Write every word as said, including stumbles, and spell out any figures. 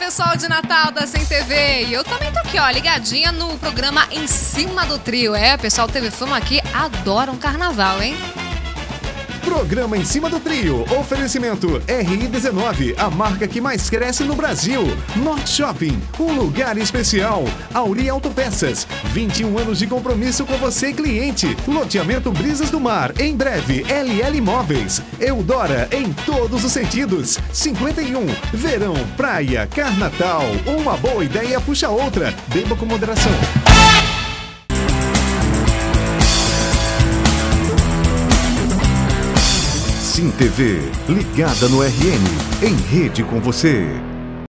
pessoal de Natal da Sem T V. E eu também tô aqui, ó, ligadinha no programa Em Cima do Trio. É, pessoal do T V Fama aqui adora um carnaval, hein? Programa Em Cima do Trio. Oferecimento R I dezenove, a marca que mais cresce no Brasil. Norte Shopping, um lugar especial. Auri Autopeças, vinte e um anos de compromisso com você, cliente. Loteamento Brisas do Mar, em breve. L L Imóveis. Eudora, em todos os sentidos. cinquenta e um, verão, praia, carnatal. Uma boa ideia puxa outra. Beba com moderação. Sim T V, ligada no R N, em rede com você.